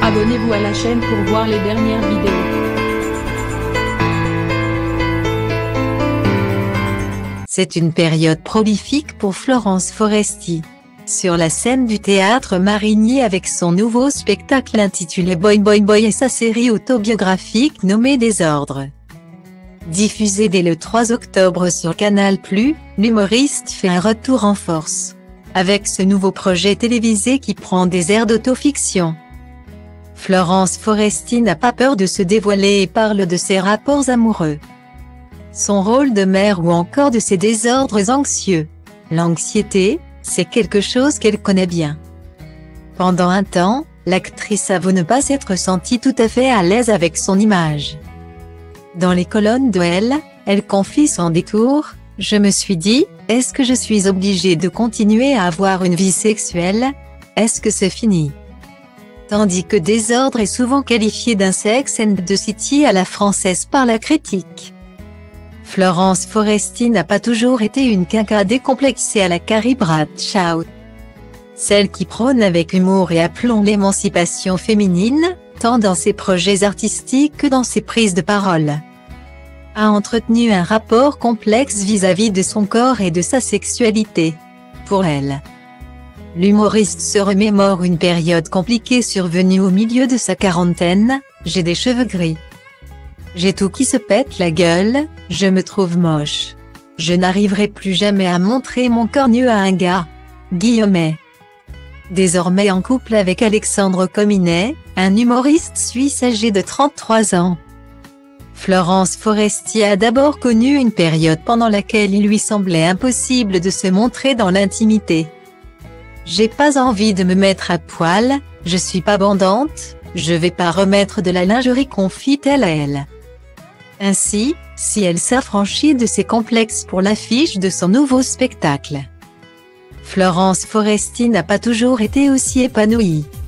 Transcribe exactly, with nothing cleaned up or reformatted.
Abonnez-vous à la chaîne pour voir les dernières vidéos. C'est une période prolifique pour Florence Foresti. Sur la scène du théâtre Marigny avec son nouveau spectacle intitulé Boy Boy Boy et sa série autobiographique nommée Désordre. Diffusée dès le trois octobre sur Canal plus, l'humoriste fait un retour en force. Avec ce nouveau projet télévisé qui prend des airs d'autofiction. Florence Foresti n'a pas peur de se dévoiler et parle de ses rapports amoureux. Son rôle de mère ou encore de ses désordres anxieux. L'anxiété, c'est quelque chose qu'elle connaît bien. Pendant un temps, l'actrice avoue ne pas s'être sentie tout à fait à l'aise avec son image. Dans les colonnes de Elle, elle confie sans détour « Je me suis dit, est-ce que je suis obligée de continuer à avoir une vie sexuelle? Est-ce que c'est fini ?» Tandis que Désordre est souvent qualifié d'un Sex and the City à la française par la critique. Florence Foresti n'a pas toujours été une quinca décomplexée à la Carrie Bradshaw. Celle qui prône avec humour et aplomb l'émancipation féminine, tant dans ses projets artistiques que dans ses prises de parole. A entretenu un rapport complexe vis-à-vis de son corps et de sa sexualité. Pour elle, l'humoriste se remémore une période compliquée survenue au milieu de sa quarantaine. « J'ai des cheveux gris. J'ai tout qui se pète la gueule, je me trouve moche. Je n'arriverai plus jamais à montrer mon corps nu à un gars. » Guillemets. Désormais en couple avec Alexandre Cominet, un humoriste suisse âgé de trente-trois ans. Florence Foresti a d'abord connu une période pendant laquelle il lui semblait impossible de se montrer dans l'intimité. « J'ai pas envie de me mettre à poil, je suis pas bandante, je vais pas remettre de la lingerie », confie-t-elle à Elle. Ainsi, si elle s'affranchit de ses complexes pour l'affiche de son nouveau spectacle. Florence Foresti n'a pas toujours été aussi épanouie.